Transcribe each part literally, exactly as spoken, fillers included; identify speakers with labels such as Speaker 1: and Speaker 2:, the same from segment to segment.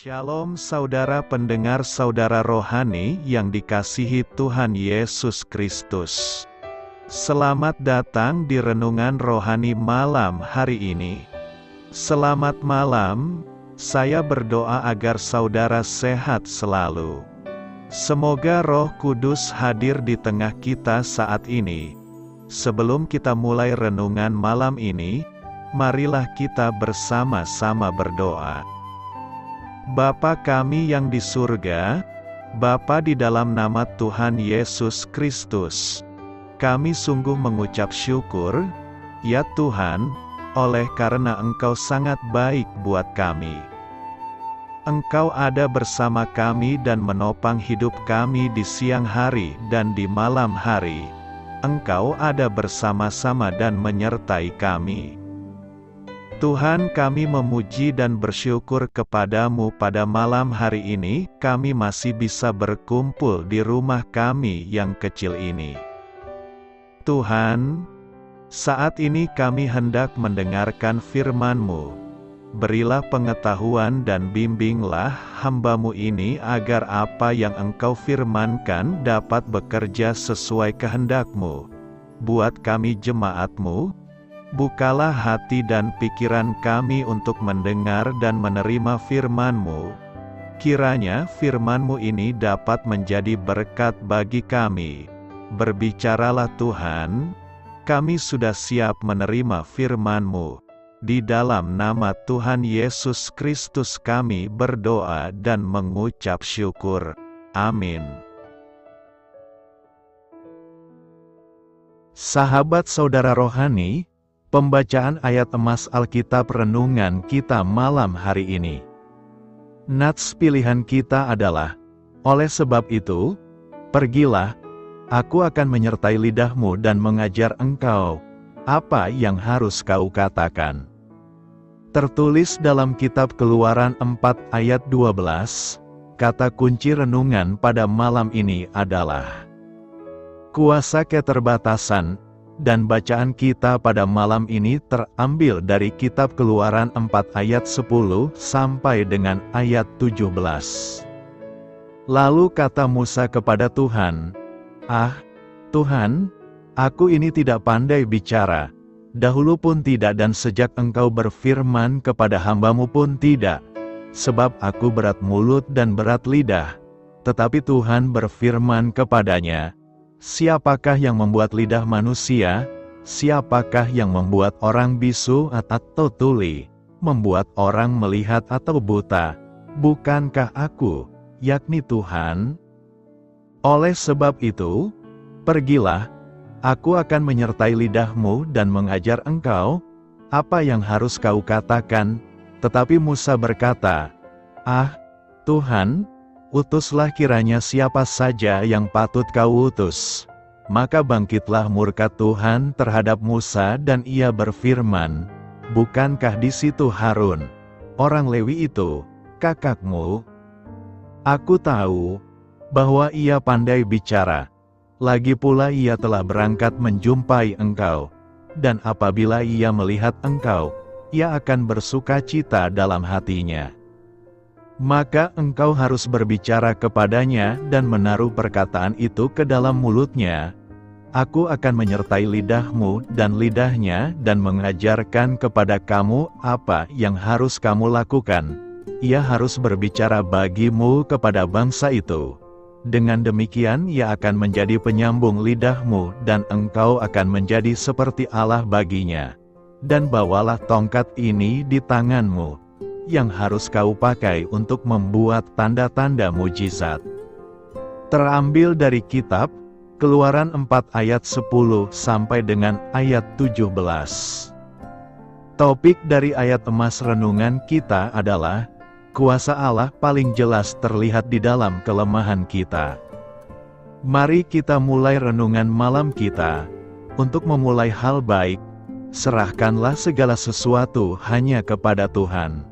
Speaker 1: Shalom saudara pendengar saudara rohani yang dikasihi Tuhan Yesus Kristus. Selamat datang di Renungan Rohani malam hari ini. Selamat malam, saya berdoa agar saudara sehat selalu. Semoga Roh Kudus hadir di tengah kita saat ini. Sebelum kita mulai renungan malam ini, marilah kita bersama-sama berdoa. Bapa kami yang di surga, Bapa di dalam nama Tuhan Yesus Kristus, kami sungguh mengucap syukur, ya Tuhan, oleh karena Engkau sangat baik buat kami. Engkau ada bersama kami dan menopang hidup kami di siang hari dan di malam hari. Engkau ada bersama-sama dan menyertai kami. Tuhan, kami memuji dan bersyukur kepadamu pada malam hari ini, kami masih bisa berkumpul di rumah kami yang kecil ini. Tuhan, saat ini kami hendak mendengarkan firman-Mu. Berilah pengetahuan dan bimbinglah hamba-Mu ini agar apa yang Engkau firmankan dapat bekerja sesuai kehendak-Mu. Buat kami jemaat-Mu, bukalah hati dan pikiran kami untuk mendengar dan menerima firman-Mu. Kiranya firman-Mu ini dapat menjadi berkat bagi kami. Berbicaralah Tuhan, kami sudah siap menerima firman-Mu. Di dalam nama Tuhan Yesus Kristus kami berdoa dan mengucap syukur. Amin. Sahabat saudara rohani, pembacaan ayat emas Alkitab renungan kita malam hari ini. Nats pilihan kita adalah, oleh sebab itu, pergilah, aku akan menyertai lidahmu dan mengajar engkau, apa yang harus kau katakan. Tertulis dalam kitab Keluaran empat ayat dua belas, kata kunci renungan pada malam ini adalah kuasa keterbatasan. Dan bacaan kita pada malam ini terambil dari kitab Keluaran empat ayat sepuluh sampai dengan ayat tujuh belas. Lalu kata Musa kepada Tuhan, "Ah, Tuhan, aku ini tidak pandai bicara, dahulu pun tidak dan sejak Engkau berfirman kepada hamba-Mu pun tidak, sebab aku berat mulut dan berat lidah." Tetapi Tuhan berfirman kepadanya, "Siapakah yang membuat lidah manusia? Siapakah yang membuat orang bisu atau tuli? Membuat orang melihat atau buta? Bukankah aku, yakni Tuhan? Oleh sebab itu, pergilah, aku akan menyertai lidahmu dan mengajar engkau, apa yang harus kau katakan." Tetapi Musa berkata, "Ah, Tuhan, utuslah kiranya siapa saja yang patut kau utus." Maka bangkitlah murka Tuhan terhadap Musa dan ia berfirman, "Bukankah di situ Harun, orang Lewi itu, kakakmu? Aku tahu bahwa ia pandai bicara. Lagi pula ia telah berangkat menjumpai engkau, dan apabila ia melihat engkau, ia akan bersukacita dalam hatinya. Maka engkau harus berbicara kepadanya dan menaruh perkataan itu ke dalam mulutnya. Aku akan menyertai lidahmu dan lidahnya dan mengajarkan kepada kamu apa yang harus kamu lakukan. Ia harus berbicara bagimu kepada bangsa itu. Dengan demikian ia akan menjadi penyambung lidahmu dan engkau akan menjadi seperti Allah baginya. Dan bawalah tongkat ini di tanganmu, yang harus kau pakai untuk membuat tanda-tanda mujizat." Terambil dari kitab Keluaran empat ayat sepuluh sampai dengan ayat tujuh belas. Topik dari ayat emas renungan kita adalah, kuasa Allah paling jelas terlihat di dalam kelemahan kita. Mari kita mulai renungan malam kita. Untuk memulai hal baik, serahkanlah segala sesuatu hanya kepada Tuhan.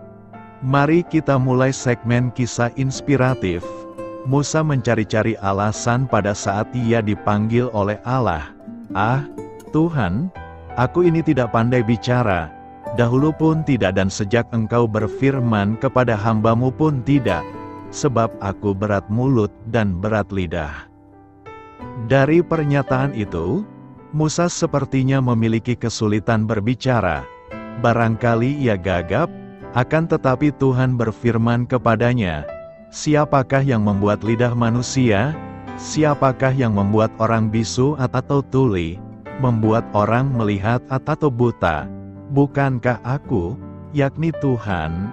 Speaker 1: Mari kita mulai segmen kisah inspiratif. Musa mencari-cari alasan pada saat ia dipanggil oleh Allah. "Ah, Tuhan, aku ini tidak pandai bicara, dahulu pun tidak dan sejak engkau berfirman kepada hambamu pun tidak, sebab aku berat mulut dan berat lidah. Dari pernyataan itu, Musa sepertinya memiliki kesulitan berbicara. Barangkali ia gagap, akan tetapi Tuhan berfirman kepadanya, "Siapakah yang membuat lidah manusia? Siapakah yang membuat orang bisu atau tuli, membuat orang melihat atau buta? Bukankah aku, yakni Tuhan?"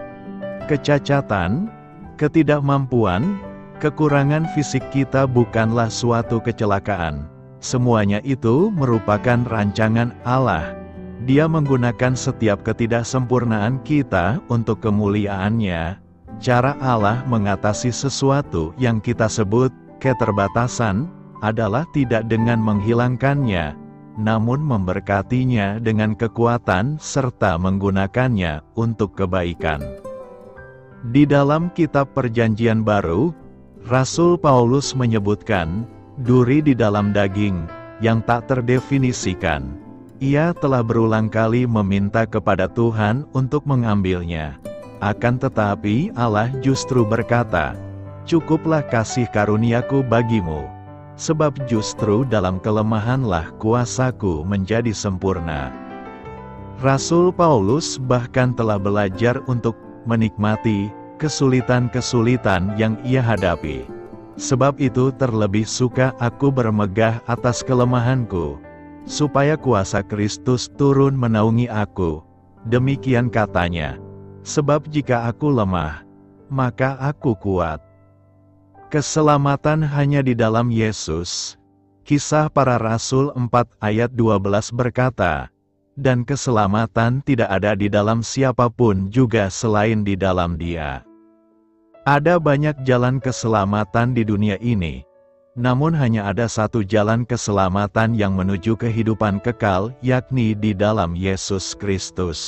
Speaker 1: Kecacatan, ketidakmampuan, kekurangan fisik kita bukanlah suatu kecelakaan. Semuanya itu merupakan rancangan Allah. Dia menggunakan setiap ketidaksempurnaan kita untuk kemuliaan-Nya. Cara Allah mengatasi sesuatu yang kita sebut keterbatasan adalah tidak dengan menghilangkannya, namun memberkatinya dengan kekuatan serta menggunakannya untuk kebaikan. Di dalam kitab Perjanjian Baru, Rasul Paulus menyebutkan duri di dalam daging yang tak terdefinisikan. Ia telah berulang kali meminta kepada Tuhan untuk mengambilnya. Akan tetapi Allah justru berkata, "Cukuplah kasih karuniaku bagimu, sebab justru dalam kelemahanlah kuasaku menjadi sempurna." Rasul Paulus bahkan telah belajar untuk menikmati kesulitan-kesulitan yang ia hadapi. Sebab itu terlebih suka aku bermegah atas kelemahanku, supaya kuasa Kristus turun menaungi aku. Demikian katanya, "Sebab jika aku lemah, maka aku kuat." Keselamatan hanya di dalam Yesus. Kisah Para Rasul empat ayat dua belas berkata, "Dan keselamatan tidak ada di dalam siapapun juga selain di dalam Dia." Ada banyak jalan keselamatan di dunia ini, namun hanya ada satu jalan keselamatan yang menuju kehidupan kekal, yakni di dalam Yesus Kristus.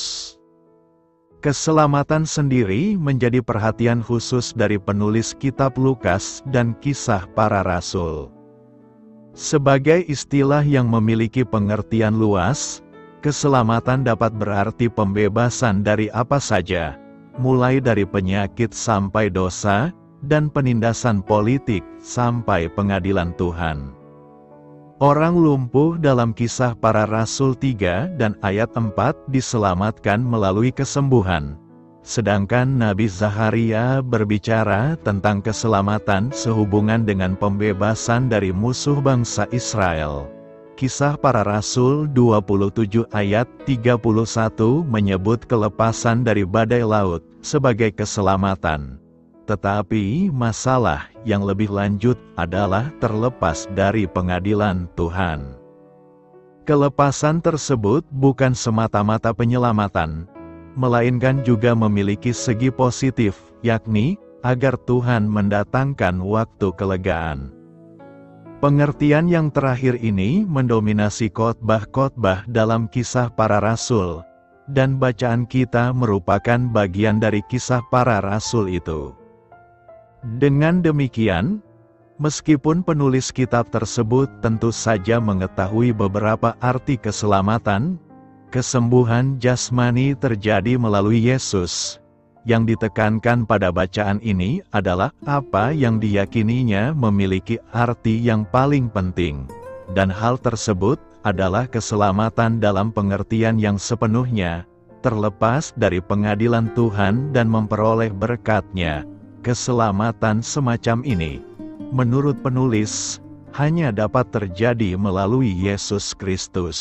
Speaker 1: Keselamatan sendiri menjadi perhatian khusus dari penulis kitab Lukas dan Kisah Para Rasul. Sebagai istilah yang memiliki pengertian luas, keselamatan dapat berarti pembebasan dari apa saja, mulai dari penyakit sampai dosa, dan penindasan politik sampai pengadilan Tuhan. Orang lumpuh dalam Kisah Para Rasul tiga dan ayat empat diselamatkan melalui kesembuhan. Sedangkan Nabi Zakharia berbicara tentang keselamatan sehubungan dengan pembebasan dari musuh bangsa Israel. Kisah Para Rasul dua puluh tujuh ayat tiga puluh satu menyebut kelepasan dari badai laut sebagai keselamatan. Tetapi masalah yang lebih lanjut adalah terlepas dari pengadilan Tuhan. Kelepasan tersebut bukan semata-mata penyelamatan, melainkan juga memiliki segi positif, yakni agar Tuhan mendatangkan waktu kelegaan. Pengertian yang terakhir ini mendominasi khotbah-khotbah dalam Kisah Para Rasul, dan bacaan kita merupakan bagian dari Kisah Para Rasul itu. Dengan demikian, meskipun penulis kitab tersebut tentu saja mengetahui beberapa arti keselamatan, kesembuhan jasmani terjadi melalui Yesus. Yang ditekankan pada bacaan ini adalah apa yang diyakininya memiliki arti yang paling penting, dan hal tersebut adalah keselamatan dalam pengertian yang sepenuhnya, terlepas dari pengadilan Tuhan dan memperoleh berkat-Nya. Keselamatan semacam ini, menurut penulis, hanya dapat terjadi melalui Yesus Kristus.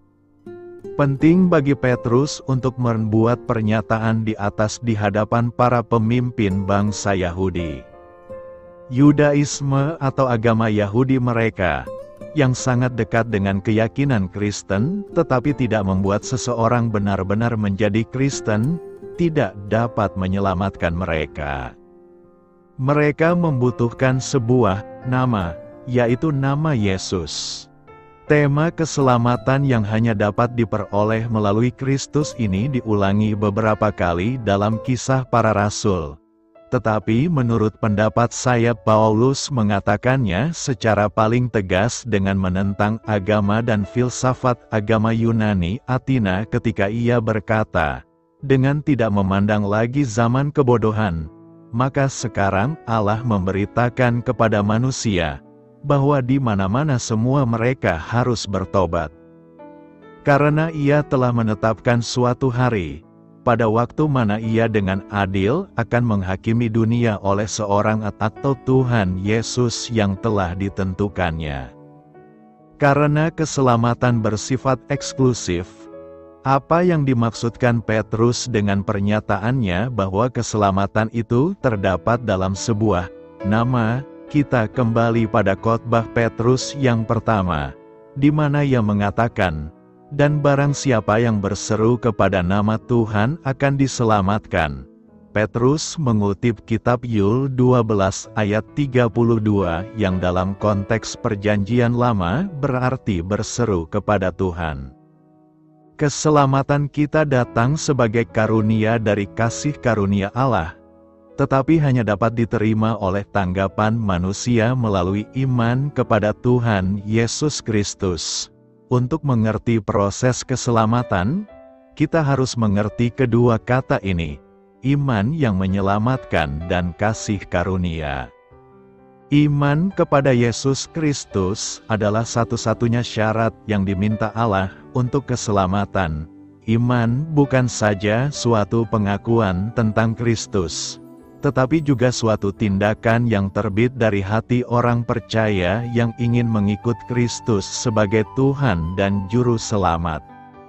Speaker 1: Penting bagi Petrus untuk membuat pernyataan di atas di hadapan para pemimpin bangsa Yahudi. Yudaisme atau agama Yahudi mereka, yang sangat dekat dengan keyakinan Kristen, tetapi tidak membuat seseorang benar-benar menjadi Kristen, tidak dapat menyelamatkan mereka. Mereka membutuhkan sebuah nama, yaitu nama Yesus. Tema keselamatan yang hanya dapat diperoleh melalui Kristus ini diulangi beberapa kali dalam Kisah Para Rasul. Tetapi menurut pendapat saya, Paulus mengatakannya secara paling tegas dengan menentang agama dan filsafat agama Yunani Athena ketika ia berkata, dengan tidak memandang lagi zaman kebodohan, maka sekarang Allah memberitakan kepada manusia, bahwa di mana-mana semua mereka harus bertobat. Karena ia telah menetapkan suatu hari, pada waktu mana ia dengan adil akan menghakimi dunia oleh seorang atau Tuhan Yesus yang telah ditentukannya. Karena keselamatan bersifat eksklusif, apa yang dimaksudkan Petrus dengan pernyataannya bahwa keselamatan itu terdapat dalam sebuah nama, kita kembali pada khotbah Petrus yang pertama, di mana ia mengatakan, dan barang siapa yang berseru kepada nama Tuhan akan diselamatkan. Petrus mengutip kitab Yul dua belas ayat tiga puluh dua yang dalam konteks perjanjian lama berarti berseru kepada Tuhan. Keselamatan kita datang sebagai karunia dari kasih karunia Allah, tetapi hanya dapat diterima oleh tanggapan manusia melalui iman kepada Tuhan Yesus Kristus. Untuk mengerti proses keselamatan, kita harus mengerti kedua kata ini, iman yang menyelamatkan dan kasih karunia. Iman kepada Yesus Kristus adalah satu-satunya syarat yang diminta Allah untuk keselamatan. Iman bukan saja suatu pengakuan tentang Kristus, tetapi juga suatu tindakan yang terbit dari hati orang percaya yang ingin mengikut Kristus sebagai Tuhan dan Juru Selamat.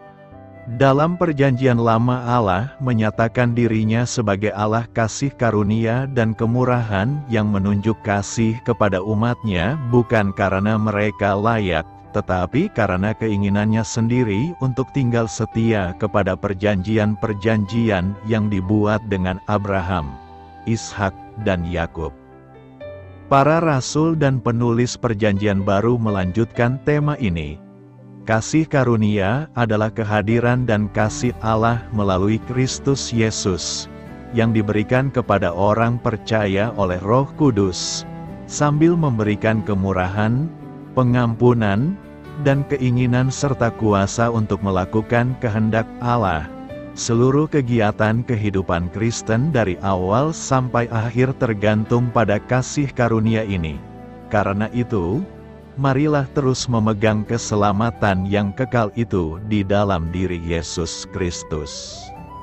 Speaker 1: Dalam perjanjian lama Allah menyatakan dirinya sebagai Allah kasih karunia dan kemurahan yang menunjuk kasih kepada umatnya bukan karena mereka layak, tetapi karena keinginannya sendiri untuk tinggal setia kepada perjanjian-perjanjian yang dibuat dengan Abraham, Ishak, dan Yakub. Para rasul dan penulis perjanjian baru melanjutkan tema ini. Kasih karunia adalah kehadiran dan kasih Allah melalui Kristus Yesus, yang diberikan kepada orang percaya oleh Roh Kudus, sambil memberikan kemurahan, pengampunan, dan keinginan serta kuasa untuk melakukan kehendak Allah. Seluruh kegiatan kehidupan Kristen dari awal sampai akhir tergantung pada kasih karunia ini. Karena itu, marilah terus memegang keselamatan yang kekal itu di dalam diri Yesus Kristus.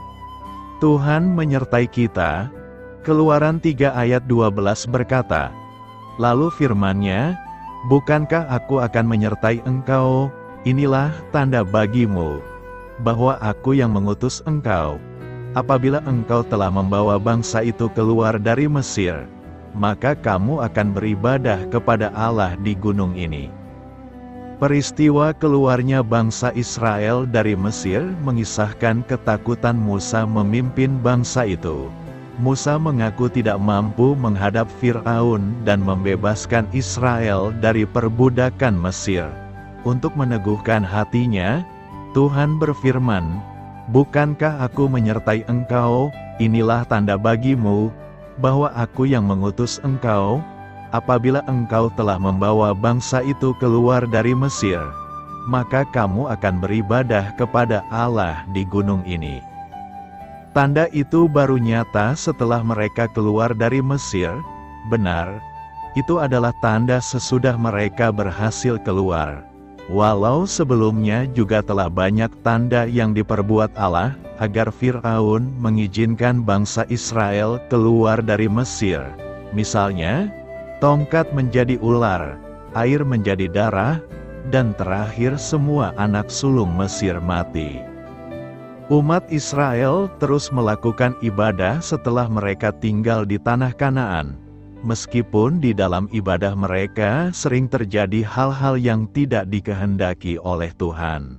Speaker 1: Tuhan menyertai kita. Keluaran tiga ayat dua belas berkata, lalu firman-Nya, bukankah aku akan menyertai engkau, inilah tanda bagimu, bahwa aku yang mengutus engkau. Apabila engkau telah membawa bangsa itu keluar dari Mesir, maka kamu akan beribadah kepada Allah di gunung ini. Peristiwa keluarnya bangsa Israel dari Mesir mengisahkan ketakutan Musa memimpin bangsa itu. Musa mengaku tidak mampu menghadap Fir'aun dan membebaskan Israel dari perbudakan Mesir. Untuk meneguhkan hatinya, Tuhan berfirman, bukankah aku menyertai engkau, inilah tanda bagimu, bahwa aku yang mengutus engkau, apabila engkau telah membawa bangsa itu keluar dari Mesir, maka kamu akan beribadah kepada Allah di gunung ini. Tanda itu baru nyata setelah mereka keluar dari Mesir, benar, itu adalah tanda sesudah mereka berhasil keluar. Walau sebelumnya juga telah banyak tanda yang diperbuat Allah, agar Fir'aun mengizinkan bangsa Israel keluar dari Mesir. Misalnya, tongkat menjadi ular, air menjadi darah, dan terakhir semua anak sulung Mesir mati. Umat Israel terus melakukan ibadah setelah mereka tinggal di tanah Kanaan. Meskipun di dalam ibadah mereka sering terjadi hal-hal yang tidak dikehendaki oleh Tuhan.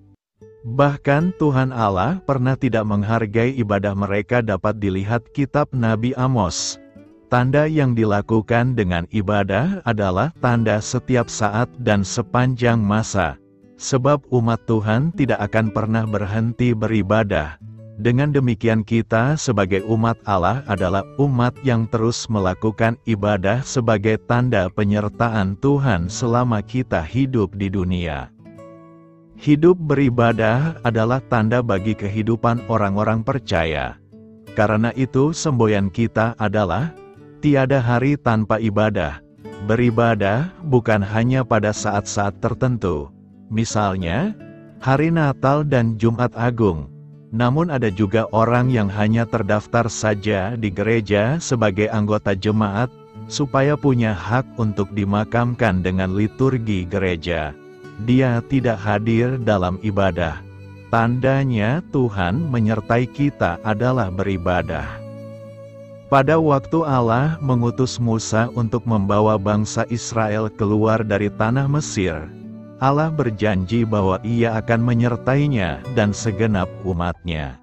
Speaker 1: Bahkan Tuhan Allah pernah tidak menghargai ibadah mereka dapat dilihat kitab Nabi Amos. Tanda yang dilakukan dengan ibadah adalah tanda setiap saat dan sepanjang masa. Sebab umat Tuhan tidak akan pernah berhenti beribadah. Dengan demikian kita sebagai umat Allah adalah umat yang terus melakukan ibadah sebagai tanda penyertaan Tuhan selama kita hidup di dunia. Hidup beribadah adalah tanda bagi kehidupan orang-orang percaya. Karena itu semboyan kita adalah, tiada hari tanpa ibadah. Beribadah bukan hanya pada saat-saat tertentu, misalnya, hari Natal dan Jumat Agung. Namun ada juga orang yang hanya terdaftar saja di gereja sebagai anggota jemaat, supaya punya hak untuk dimakamkan dengan liturgi gereja. Dia tidak hadir dalam ibadah. Tandanya Tuhan menyertai kita adalah beribadah. Pada waktu Allah mengutus Musa untuk membawa bangsa Israel keluar dari tanah Mesir, Allah berjanji bahwa Ia akan menyertainya dan segenap umatnya.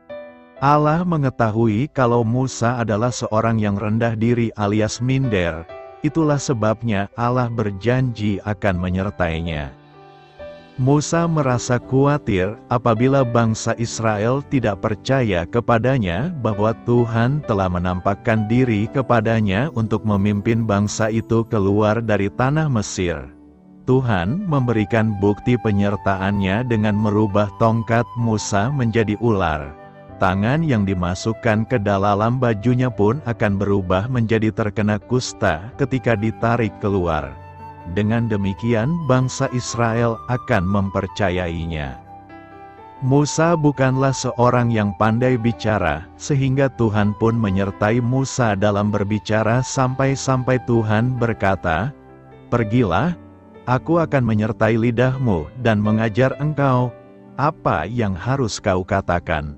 Speaker 1: Allah mengetahui kalau Musa adalah seorang yang rendah diri alias minder, itulah sebabnya Allah berjanji akan menyertainya. Musa merasa khawatir apabila bangsa Israel tidak percaya kepadanya bahwa Tuhan telah menampakkan diri kepadanya untuk memimpin bangsa itu keluar dari tanah Mesir. Tuhan memberikan bukti penyertaannya dengan merubah tongkat Musa menjadi ular. Tangan yang dimasukkan ke dalam bajunya pun akan berubah menjadi terkena kusta ketika ditarik keluar. Dengan demikian bangsa Israel akan mempercayainya. Musa bukanlah seorang yang pandai bicara, sehingga Tuhan pun menyertai Musa dalam berbicara sampai-sampai Tuhan berkata, "Pergilah, Aku akan menyertai lidahmu dan mengajar engkau apa yang harus kau katakan."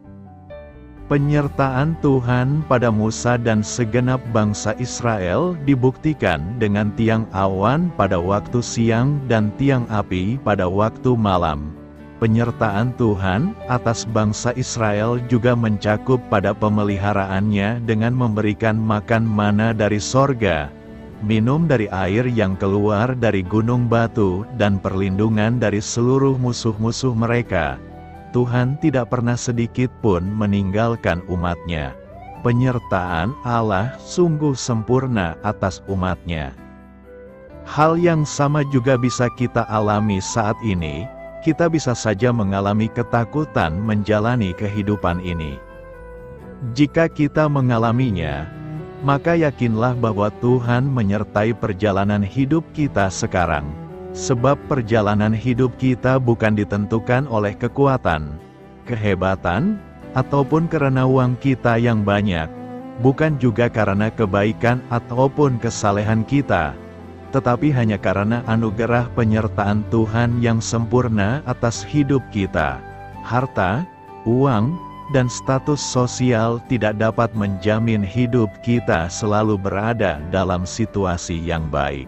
Speaker 1: Penyertaan Tuhan pada Musa dan segenap bangsa Israel dibuktikan dengan tiang awan pada waktu siang dan tiang api pada waktu malam. Penyertaan Tuhan atas bangsa Israel juga mencakup pada pemeliharaannya dengan memberikan makan mana dari sorga, minum dari air yang keluar dari gunung batu, dan perlindungan dari seluruh musuh-musuh mereka. Tuhan tidak pernah sedikit pun meninggalkan umatnya. Penyertaan Allah sungguh sempurna atas umatnya. Hal yang sama juga bisa kita alami saat ini. Kita bisa saja mengalami ketakutan menjalani kehidupan ini. Jika kita mengalaminya, maka yakinlah bahwa Tuhan menyertai perjalanan hidup kita sekarang. Sebab perjalanan hidup kita bukan ditentukan oleh kekuatan, kehebatan, ataupun karena uang kita yang banyak, bukan juga karena kebaikan ataupun kesalehan kita, tetapi hanya karena anugerah penyertaan Tuhan yang sempurna atas hidup kita. Harta, uang, dan status sosial tidak dapat menjamin hidup kita selalu berada dalam situasi yang baik.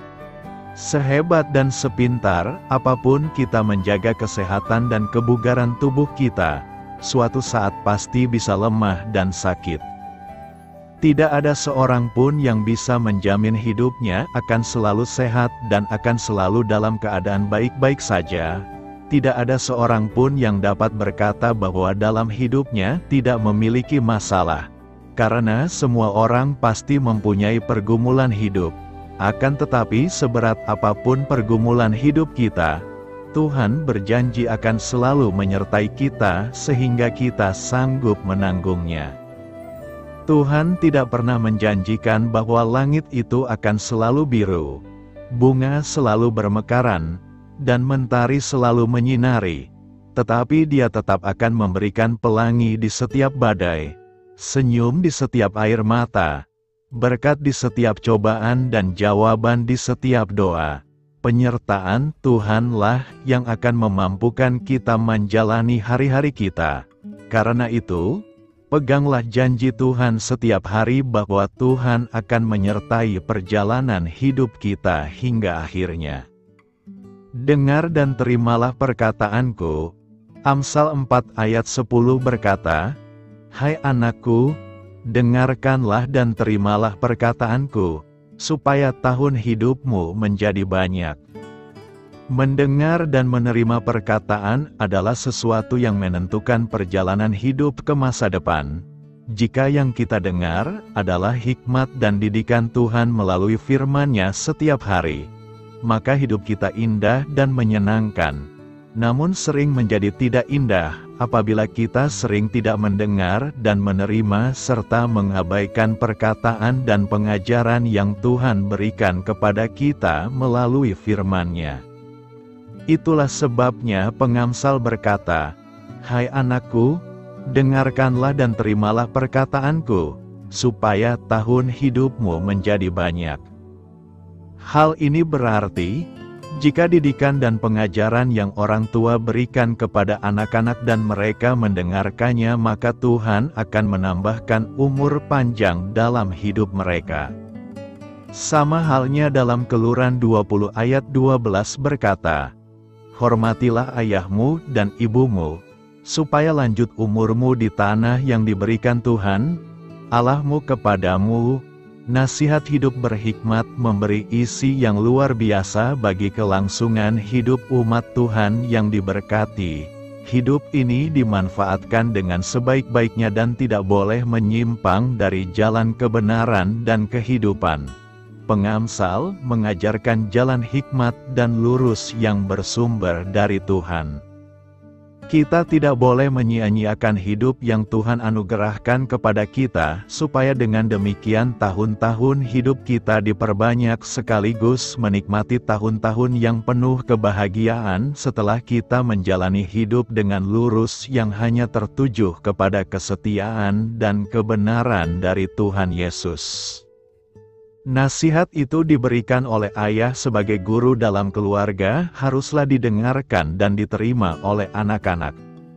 Speaker 1: Sehebat dan sepintar apapun kita menjaga kesehatan dan kebugaran tubuh kita, suatu saat pasti bisa lemah dan sakit. Tidak ada seorang pun yang bisa menjamin hidupnya akan selalu sehat dan akan selalu dalam keadaan baik-baik saja. Tidak ada seorang pun yang dapat berkata bahwa dalam hidupnya tidak memiliki masalah. Karena semua orang pasti mempunyai pergumulan hidup. Akan tetapi seberat apapun pergumulan hidup kita, Tuhan berjanji akan selalu menyertai kita sehingga kita sanggup menanggungnya. Tuhan tidak pernah menjanjikan bahwa langit itu akan selalu biru, bunga selalu bermekaran, dan mentari selalu menyinari, tetapi Dia tetap akan memberikan pelangi di setiap badai, senyum di setiap air mata, berkat di setiap cobaan dan jawaban di setiap doa. Penyertaan Tuhanlah yang akan memampukan kita menjalani hari-hari kita. Karena itu, peganglah janji Tuhan setiap hari bahwa Tuhan akan menyertai perjalanan hidup kita hingga akhirnya. Dengar dan terimalah perkataanku. Amsal empat ayat sepuluh berkata, "Hai anakku, dengarkanlah dan terimalah perkataanku, supaya tahun hidupmu menjadi banyak." Mendengar dan menerima perkataan adalah sesuatu yang menentukan perjalanan hidup ke masa depan. Jika yang kita dengar adalah hikmat dan didikan Tuhan melalui firman-Nya setiap hari, maka hidup kita indah dan menyenangkan. Namun sering menjadi tidak indah apabila kita sering tidak mendengar dan menerima serta mengabaikan perkataan dan pengajaran yang Tuhan berikan kepada kita melalui firman-Nya. Itulah sebabnya pengamsal berkata, "Hai anakku, dengarkanlah dan terimalah perkataanku, supaya tahun hidupmu menjadi banyak." Hal ini berarti, jika didikan dan pengajaran yang orang tua berikan kepada anak-anak dan mereka mendengarkannya, maka Tuhan akan menambahkan umur panjang dalam hidup mereka. Sama halnya dalam Keluaran dua puluh ayat dua belas berkata, "Hormatilah ayahmu dan ibumu, supaya lanjut umurmu di tanah yang diberikan Tuhan Allahmu kepadamu." Nasihat hidup berhikmat memberi isi yang luar biasa bagi kelangsungan hidup umat Tuhan yang diberkati. Hidup ini dimanfaatkan dengan sebaik-baiknya dan tidak boleh menyimpang dari jalan kebenaran dan kehidupan. Pengamsal mengajarkan jalan hikmat dan lurus yang bersumber dari Tuhan. Kita tidak boleh menyia-nyiakan hidup yang Tuhan anugerahkan kepada kita, supaya dengan demikian tahun-tahun hidup kita diperbanyak sekaligus menikmati tahun-tahun yang penuh kebahagiaan setelah kita menjalani hidup dengan lurus yang hanya tertuju kepada kesetiaan dan kebenaran dari Tuhan Yesus. Nasihat itu diberikan oleh ayah sebagai guru dalam keluarga, haruslah didengarkan dan diterima oleh anak-anak.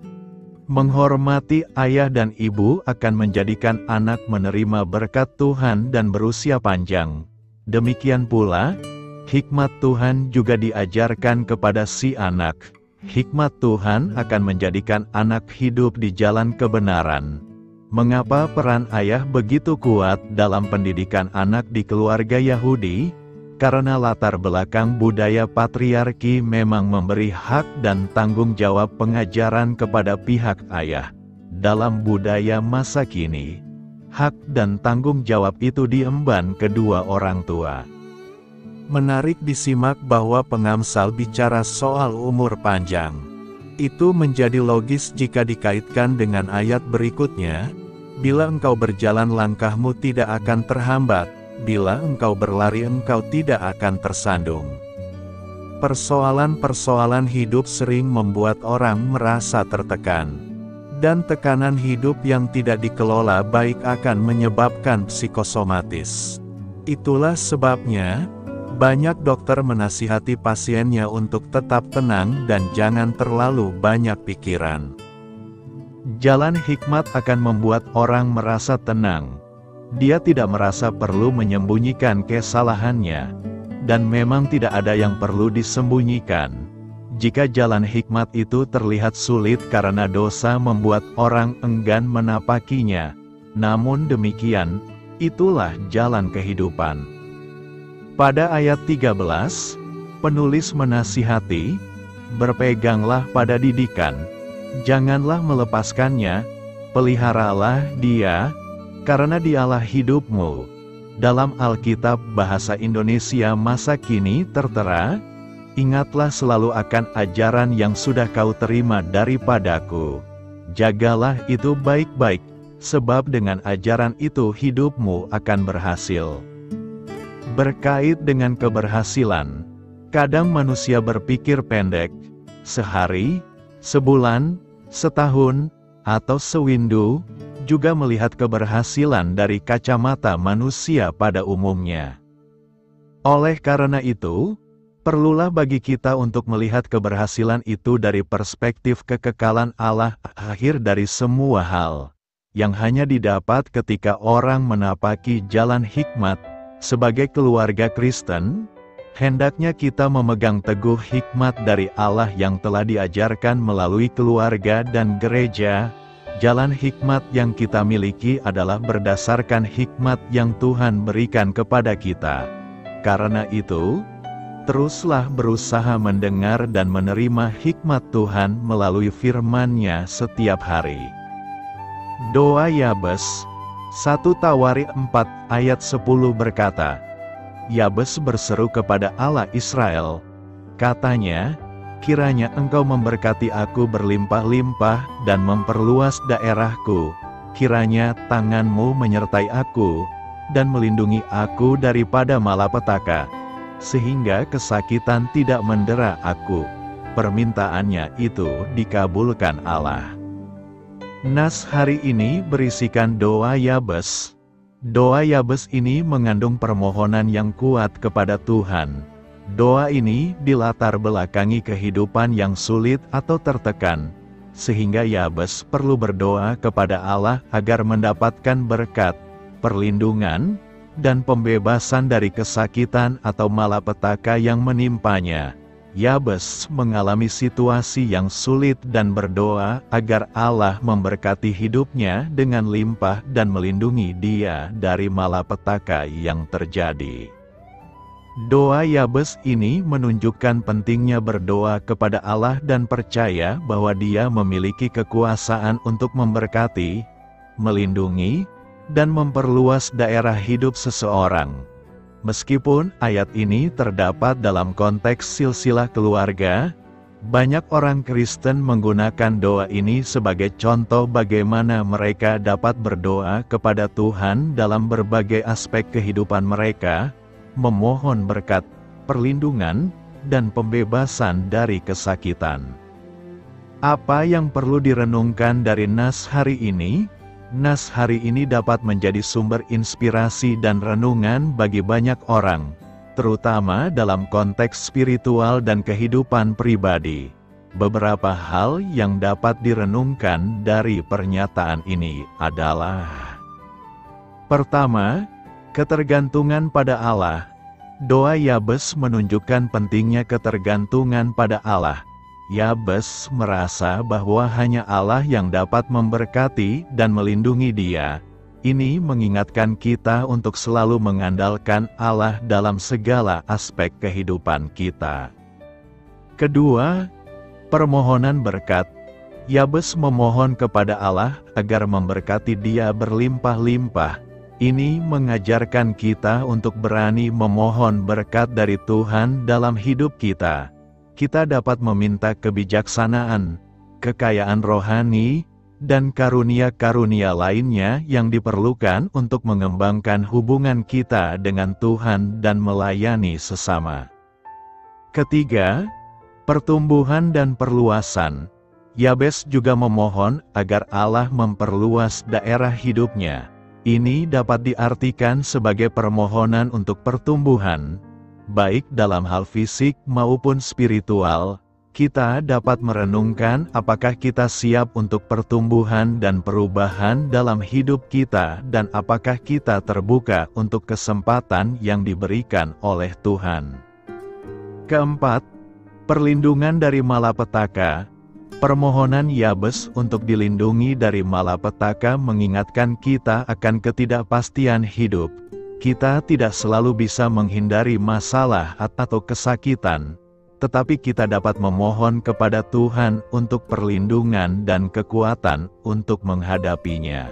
Speaker 1: Menghormati ayah dan ibu akan menjadikan anak menerima berkat Tuhan dan berusia panjang. Demikian pula, hikmat Tuhan juga diajarkan kepada si anak. Hikmat Tuhan akan menjadikan anak hidup di jalan kebenaran. Mengapa peran ayah begitu kuat dalam pendidikan anak di keluarga Yahudi? Karena latar belakang budaya patriarki memang memberi hak dan tanggung jawab pengajaran kepada pihak ayah. Dalam budaya masa kini, hak dan tanggung jawab itu diemban kedua orang tua. Menarik disimak bahwa pengamsal bicara soal umur panjang. Itu menjadi logis jika dikaitkan dengan ayat berikutnya. Bila engkau berjalan langkahmu tidak akan terhambat, bila engkau berlari engkau tidak akan tersandung. Persoalan-persoalan hidup sering membuat orang merasa tertekan. Dan tekanan hidup yang tidak dikelola baik akan menyebabkan psikosomatis. Itulah sebabnya, banyak dokter menasihati pasiennya untuk tetap tenang dan jangan terlalu banyak pikiran. Jalan hikmat akan membuat orang merasa tenang. Dia tidak merasa perlu menyembunyikan kesalahannya. Dan memang tidak ada yang perlu disembunyikan. Jika jalan hikmat itu terlihat sulit karena dosa membuat orang enggan menapakinya. Namun demikian, itulah jalan kehidupan. Pada ayat tiga belas, penulis menasihati, "Berpeganglah pada didikan. Janganlah melepaskannya, peliharalah dia, karena dialah hidupmu." Dalam Alkitab Bahasa Indonesia masa kini tertera, "Ingatlah selalu akan ajaran yang sudah kau terima daripadaku. Jagalah itu baik-baik, sebab dengan ajaran itu hidupmu akan berhasil." Berkait dengan keberhasilan, kadang manusia berpikir pendek, sehari, sebulan, setahun, atau sewindu, juga melihat keberhasilan dari kacamata manusia pada umumnya. Oleh karena itu, perlulah bagi kita untuk melihat keberhasilan itu dari perspektif kekekalan Allah, akhir dari semua hal, yang hanya didapat ketika orang menapaki jalan hikmat. Sebagai keluarga Kristen, hendaknya kita memegang teguh hikmat dari Allah yang telah diajarkan melalui keluarga dan gereja. Jalan hikmat yang kita miliki adalah berdasarkan hikmat yang Tuhan berikan kepada kita. Karena itu, teruslah berusaha mendengar dan menerima hikmat Tuhan melalui firman-Nya setiap hari. Doa Yabes, satu Tawari empat ayat sepuluh berkata, Yabes berseru kepada Allah Israel, katanya, kiranya Engkau memberkati aku berlimpah-limpah dan memperluas daerahku, kiranya tangan-Mu menyertai aku, dan melindungi aku daripada malapetaka, sehingga kesakitan tidak mendera aku. Permintaannya itu dikabulkan Allah. Nas hari ini berisikan doa Yabes. Doa Yabes ini mengandung permohonan yang kuat kepada Tuhan. Doa ini dilatar belakangi kehidupan yang sulit atau tertekan, sehingga Yabes perlu berdoa kepada Allah agar mendapatkan berkat, perlindungan, dan pembebasan dari kesakitan atau malapetaka yang menimpanya. Yabes mengalami situasi yang sulit dan berdoa agar Allah memberkati hidupnya dengan limpah dan melindungi dia dari malapetaka yang terjadi. Doa Yabes ini menunjukkan pentingnya berdoa kepada Allah dan percaya bahwa Dia memiliki kekuasaan untuk memberkati, melindungi, dan memperluas daerah hidup seseorang. Meskipun ayat ini terdapat dalam konteks silsilah keluarga, banyak orang Kristen menggunakan doa ini sebagai contoh bagaimana mereka dapat berdoa kepada Tuhan dalam berbagai aspek kehidupan mereka, memohon berkat, perlindungan, dan pembebasan dari kesakitan. Apa yang perlu direnungkan dari nas hari ini? Nas hari ini dapat menjadi sumber inspirasi dan renungan bagi banyak orang, terutama dalam konteks spiritual dan kehidupan pribadi. Beberapa hal yang dapat direnungkan dari pernyataan ini adalah: pertama, ketergantungan pada Allah. Doa Yabes menunjukkan pentingnya ketergantungan pada Allah. Yabes merasa bahwa hanya Allah yang dapat memberkati dan melindungi dia. Ini mengingatkan kita untuk selalu mengandalkan Allah dalam segala aspek kehidupan kita. Kedua, permohonan berkat. Yabes memohon kepada Allah agar memberkati dia berlimpah-limpah. Ini mengajarkan kita untuk berani memohon berkat dari Tuhan dalam hidup kita. Kita dapat meminta kebijaksanaan, kekayaan rohani, dan karunia-karunia lainnya yang diperlukan untuk mengembangkan hubungan kita dengan Tuhan dan melayani sesama. Ketiga, pertumbuhan dan perluasan. Yabes juga memohon agar Allah memperluas daerah hidupnya. Ini dapat diartikan sebagai permohonan untuk pertumbuhan, baik dalam hal fisik maupun spiritual. Kita dapat merenungkan apakah kita siap untuk pertumbuhan dan perubahan dalam hidup kita dan apakah kita terbuka untuk kesempatan yang diberikan oleh Tuhan. Keempat, perlindungan dari malapetaka. Permohonan Yabes untuk dilindungi dari malapetaka mengingatkan kita akan ketidakpastian hidup. Kita tidak selalu bisa menghindari masalah atau kesakitan, tetapi kita dapat memohon kepada Tuhan untuk perlindungan dan kekuatan untuk menghadapinya.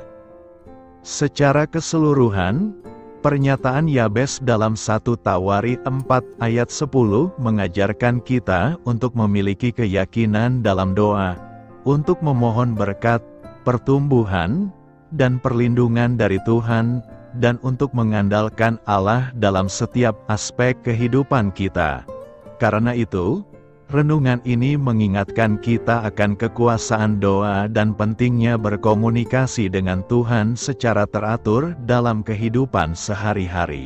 Speaker 1: Secara keseluruhan, pernyataan Yabes dalam satu Tawari empat ayat sepuluh mengajarkan kita untuk memiliki keyakinan dalam doa, untuk memohon berkat, pertumbuhan, dan perlindungan dari Tuhan, dan untuk mengandalkan Allah dalam setiap aspek kehidupan kita. Karena itu, renungan ini mengingatkan kita akan kekuasaan doa dan pentingnya berkomunikasi dengan Tuhan secara teratur dalam kehidupan sehari-hari.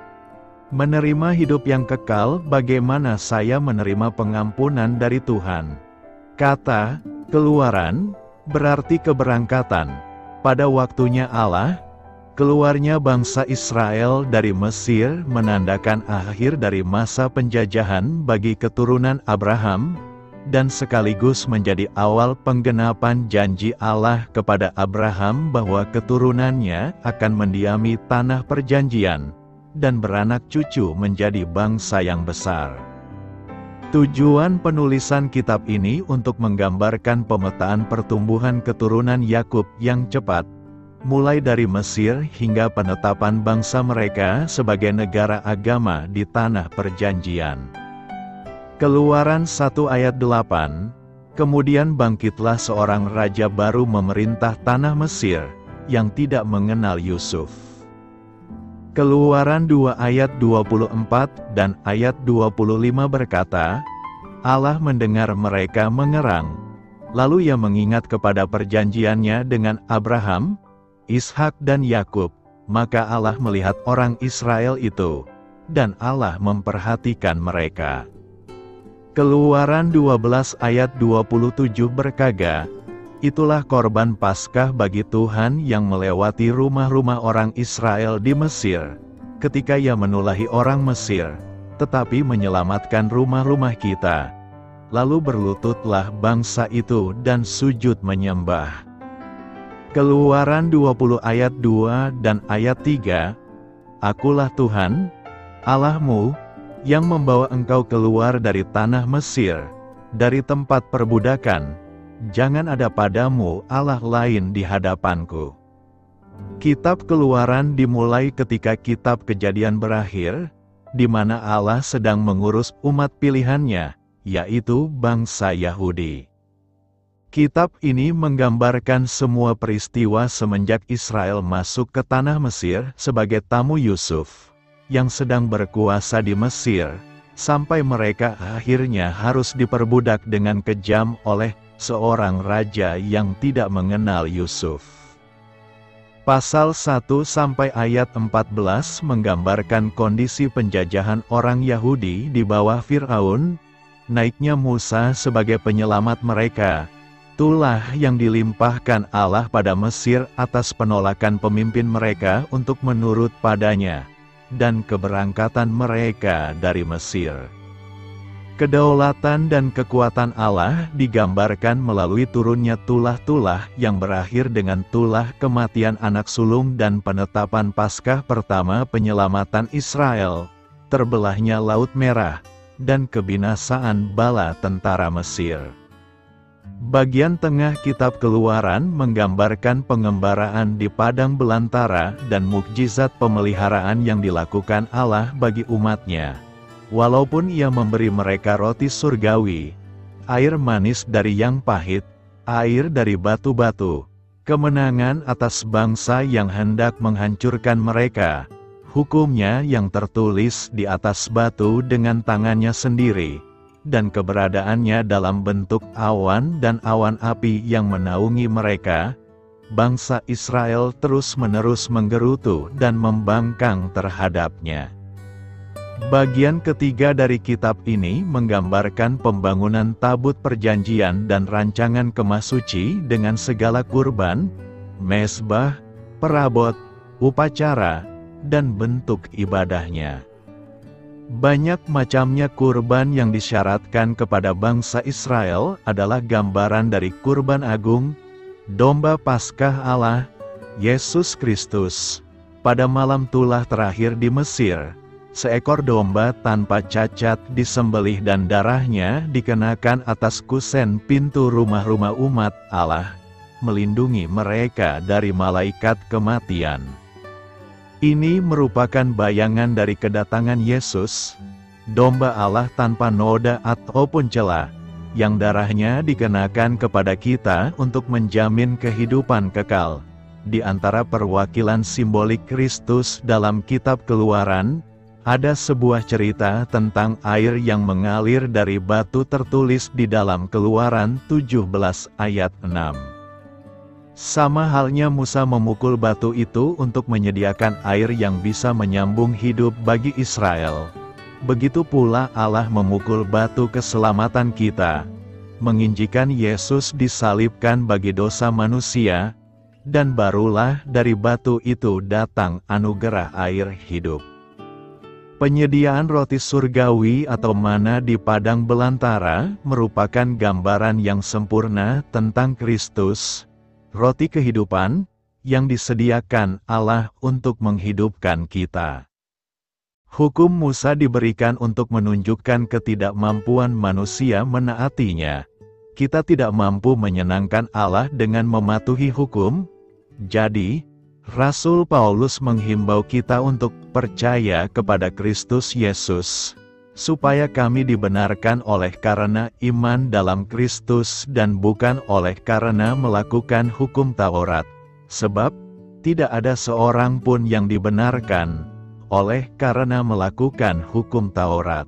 Speaker 1: Menerima hidup yang kekal. Bagaimana saya menerima pengampunan dari Tuhan? Kata Keluaran berarti keberangkatan. Pada waktunya Allah, keluarnya bangsa Israel dari Mesir menandakan akhir dari masa penjajahan bagi keturunan Abraham, dan sekaligus menjadi awal penggenapan janji Allah kepada Abraham bahwa keturunannya akan mendiami tanah perjanjian, dan beranak cucu menjadi bangsa yang besar. Tujuan penulisan kitab ini untuk menggambarkan pemetaan pertumbuhan keturunan Yakub yang cepat, mulai dari Mesir hingga penetapan bangsa mereka sebagai negara agama di tanah perjanjian. Keluaran satu ayat delapan, kemudian bangkitlah seorang raja baru memerintah tanah Mesir, yang tidak mengenal Yusuf. Keluaran dua ayat dua puluh empat dan ayat dua puluh lima berkata, Allah mendengar mereka mengerang, lalu ia mengingat kepada perjanjiannya dengan Abraham, Ishak dan Yakub, maka Allah melihat orang Israel itu, dan Allah memperhatikan mereka. Keluaran dua belas ayat dua puluh tujuh berkata, itulah korban Paskah bagi Tuhan yang melewati rumah-rumah orang Israel di Mesir, ketika ia menulahi orang Mesir, tetapi menyelamatkan rumah-rumah kita. Lalu berlututlah bangsa itu dan sujud menyembah. Keluaran dua puluh ayat dua dan ayat tiga, Akulah Tuhan, Allahmu, yang membawa engkau keluar dari tanah Mesir, dari tempat perbudakan. Jangan ada padamu Allah lain di hadapanku. Kitab Keluaran dimulai ketika kitab Kejadian berakhir, di mana Allah sedang mengurus umat pilihannya, yaitu bangsa Yahudi. Kitab ini menggambarkan semua peristiwa semenjak Israel masuk ke tanah Mesir sebagai tamu Yusuf, yang sedang berkuasa di Mesir, sampai mereka akhirnya harus diperbudak dengan kejam oleh seorang raja yang tidak mengenal Yusuf. Pasal satu sampai ayat empat belas menggambarkan kondisi penjajahan orang Yahudi di bawah Fir'aun, naiknya Musa sebagai penyelamat mereka, itulah yang dilimpahkan Allah pada Mesir atas penolakan pemimpin mereka untuk menurut padanya, dan keberangkatan mereka dari Mesir. Kedaulatan dan kekuatan Allah digambarkan melalui turunnya tulah-tulah yang berakhir dengan tulah kematian anak sulung dan penetapan Paskah pertama penyelamatan Israel, terbelahnya Laut Merah, dan kebinasaan bala tentara Mesir. Bagian tengah kitab Keluaran menggambarkan pengembaraan di padang belantara dan mukjizat pemeliharaan yang dilakukan Allah bagi umatnya. Walaupun ia memberi mereka roti surgawi, air manis dari yang pahit, air dari batu-batu, kemenangan atas bangsa yang hendak menghancurkan mereka, hukumnya yang tertulis di atas batu dengan tangannya sendiri, dan keberadaannya dalam bentuk awan dan awan api yang menaungi mereka, bangsa Israel terus-menerus menggerutu dan membangkang terhadapnya. Bagian ketiga dari kitab ini menggambarkan pembangunan tabut perjanjian dan rancangan kemah suci dengan segala kurban, mezbah, perabot, upacara, dan bentuk ibadahnya. Banyak macamnya kurban yang disyaratkan kepada bangsa Israel adalah gambaran dari kurban agung, domba Paskah Allah, Yesus Kristus, pada malam tulah terakhir di Mesir. Seekor domba tanpa cacat disembelih dan darahnya dikenakan atas kusen pintu rumah-rumah umat Allah, melindungi mereka dari malaikat kematian. Ini merupakan bayangan dari kedatangan Yesus, domba Allah tanpa noda ataupun celah, yang darahnya dikenakan kepada kita untuk menjamin kehidupan kekal. Di antara perwakilan simbolik Kristus dalam kitab Keluaran, ada sebuah cerita tentang air yang mengalir dari batu tertulis di dalam Keluaran tujuh belas ayat enam. Sama halnya Musa memukul batu itu untuk menyediakan air yang bisa menyambung hidup bagi Israel. Begitu pula Allah memukul batu keselamatan kita, menginjikan Yesus disalibkan bagi dosa manusia, dan barulah dari batu itu datang anugerah air hidup. Penyediaan roti surgawi atau mana di padang belantara merupakan gambaran yang sempurna tentang Kristus, roti kehidupan, yang disediakan Allah untuk menghidupkan kita. Hukum Musa diberikan untuk menunjukkan ketidakmampuan manusia menaatinya. Kita tidak mampu menyenangkan Allah dengan mematuhi hukum. Jadi, Rasul Paulus menghimbau kita untuk percaya kepada Kristus Yesus, supaya kami dibenarkan oleh karena iman dalam Kristus dan bukan oleh karena melakukan hukum Taurat. Sebab, tidak ada seorang pun yang dibenarkan oleh karena melakukan hukum Taurat.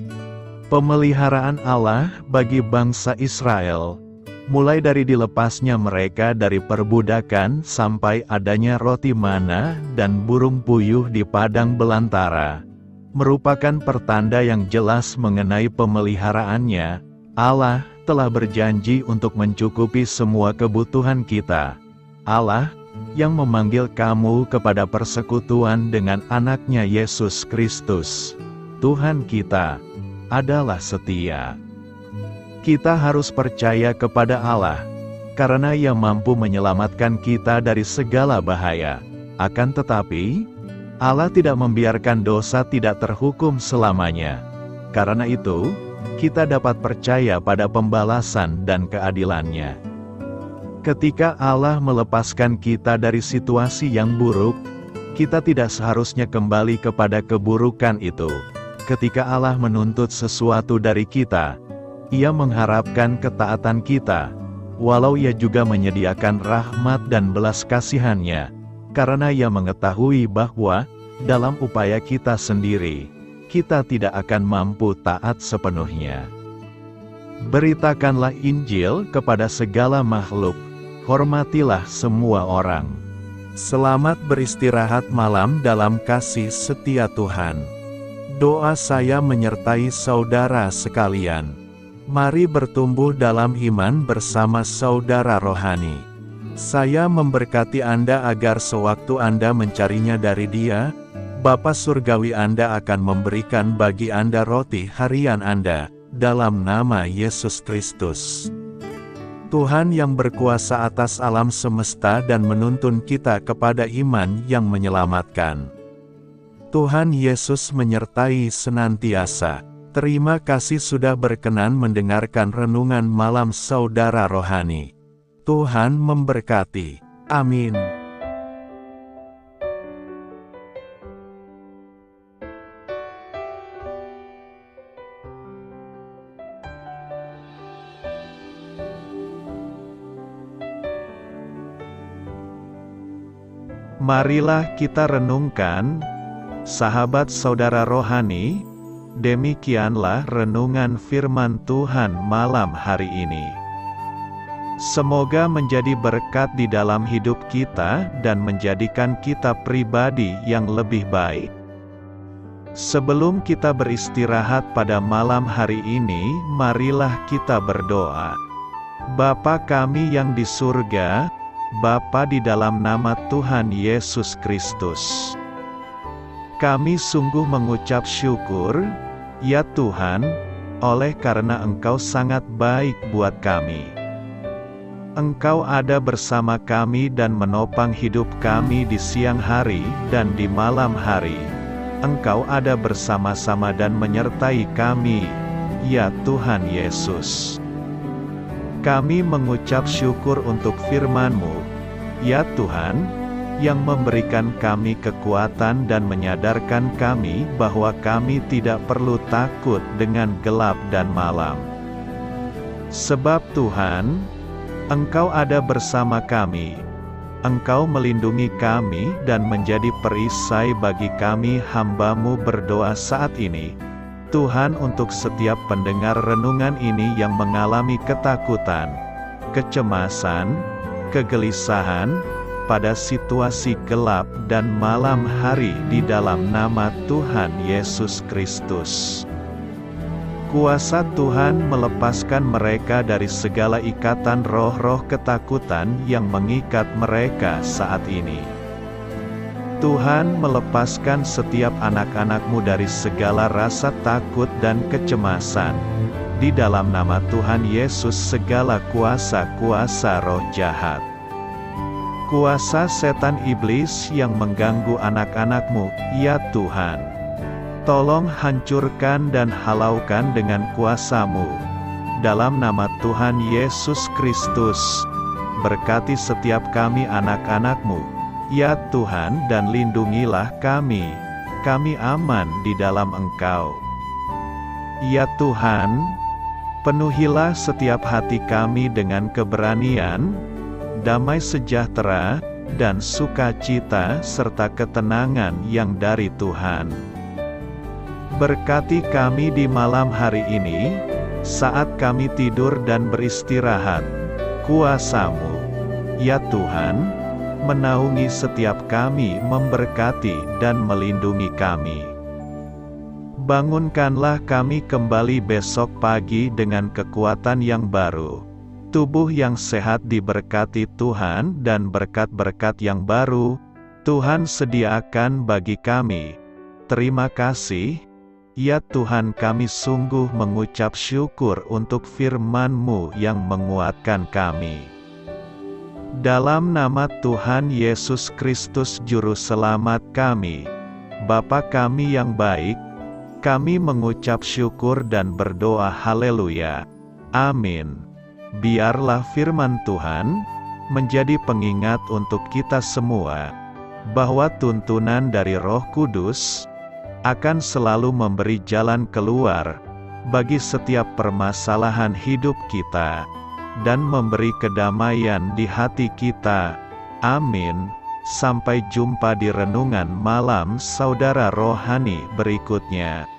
Speaker 1: Pemeliharaan Allah bagi bangsa Israel, mulai dari dilepasnya mereka dari perbudakan sampai adanya roti mana dan burung puyuh di padang belantara, merupakan pertanda yang jelas mengenai pemeliharaannya. Allah telah berjanji untuk mencukupi semua kebutuhan kita. Allah yang memanggil kamu kepada persekutuan dengan anaknya Yesus Kristus, Tuhan kita, adalah setia. Kita harus percaya kepada Allah, karena Ia mampu menyelamatkan kita dari segala bahaya. Akan tetapi, Allah tidak membiarkan dosa tidak terhukum selamanya. Karena itu, kita dapat percaya pada pembalasan dan keadilan-Nya. Ketika Allah melepaskan kita dari situasi yang buruk, kita tidak seharusnya kembali kepada keburukan itu. Ketika Allah menuntut sesuatu dari kita, Ia mengharapkan ketaatan kita, walau Ia juga menyediakan rahmat dan belas kasihan-Nya, karena Ia mengetahui bahwa, dalam upaya kita sendiri, kita tidak akan mampu taat sepenuhnya. Beritakanlah Injil kepada segala makhluk. Hormatilah semua orang. Selamat beristirahat malam dalam kasih setia Tuhan. Doa saya menyertai saudara sekalian. Mari bertumbuh dalam iman bersama saudara rohani. Saya memberkati Anda agar sewaktu Anda mencarinya dari Dia, Bapa Surgawi Anda akan memberikan bagi Anda roti harian Anda, dalam nama Yesus Kristus. Tuhan yang berkuasa atas alam semesta dan menuntun kita kepada iman yang menyelamatkan. Tuhan Yesus menyertai senantiasa. Terima kasih sudah berkenan mendengarkan renungan malam saudara rohani. Tuhan memberkati. Amin.
Speaker 2: Marilah kita renungkan, sahabat saudara rohani, demikianlah renungan firman Tuhan malam hari ini. Semoga menjadi berkat di dalam hidup kita dan menjadikan kita pribadi yang lebih baik. Sebelum kita beristirahat pada malam hari ini, marilah kita berdoa. Bapa kami yang di surga, Bapa di dalam nama Tuhan Yesus Kristus, kami sungguh mengucap syukur, ya Tuhan, oleh karena Engkau sangat baik buat kami. Engkau ada bersama kami dan menopang hidup kami di siang hari dan di malam hari. Engkau ada bersama-sama dan menyertai kami, ya Tuhan Yesus. Kami mengucap syukur untuk firman-Mu, ya Tuhan, yang memberikan kami kekuatan dan menyadarkan kami bahwa kami tidak perlu takut dengan gelap dan malam. Sebab Tuhan, Engkau ada bersama kami. Engkau melindungi kami dan menjadi perisai bagi kami hamba-Mu berdoa saat ini. Tuhan, untuk setiap pendengar renungan ini yang mengalami ketakutan, kecemasan, kegelisahan, pada situasi gelap dan malam hari di dalam nama Tuhan Yesus Kristus. Kuasa Tuhan melepaskan mereka dari segala ikatan roh-roh ketakutan yang mengikat mereka saat ini. Tuhan melepaskan setiap anak-anak-Mu dari segala rasa takut dan kecemasan. Di dalam nama Tuhan Yesus segala kuasa-kuasa roh jahat, kuasa setan iblis yang mengganggu anak-anak-Mu, ya Tuhan, Tolong hancurkan dan halaukan dengan kuasa-Mu. Dalam nama Tuhan Yesus Kristus, berkati setiap kami anak-anak-Mu, ya Tuhan, dan lindungilah kami. Kami aman di dalam Engkau. Ya Tuhan, penuhilah setiap hati kami dengan keberanian, damai sejahtera, dan sukacita serta ketenangan yang dari Tuhan. Berkati kami di malam hari ini, saat kami tidur dan beristirahat. Kuasa-Mu, ya Tuhan, menaungi setiap kami, memberkati dan melindungi kami. Bangunkanlah kami kembali besok pagi dengan kekuatan yang baru, tubuh yang sehat diberkati Tuhan, dan berkat-berkat yang baru Tuhan sediakan bagi kami. Terima kasih, ya Tuhan, kami sungguh mengucap syukur untuk firman-Mu yang menguatkan kami. Dalam nama Tuhan Yesus Kristus Juru Selamat kami, Bapa kami yang baik, kami mengucap syukur dan berdoa haleluya. Amin. Biarlah firman Tuhan menjadi pengingat untuk kita semua, bahwa tuntunan dari Roh Kudus akan selalu memberi jalan keluar bagi setiap permasalahan hidup kita, dan memberi kedamaian di hati kita. Amin. Sampai jumpa di renungan malam saudara rohani berikutnya.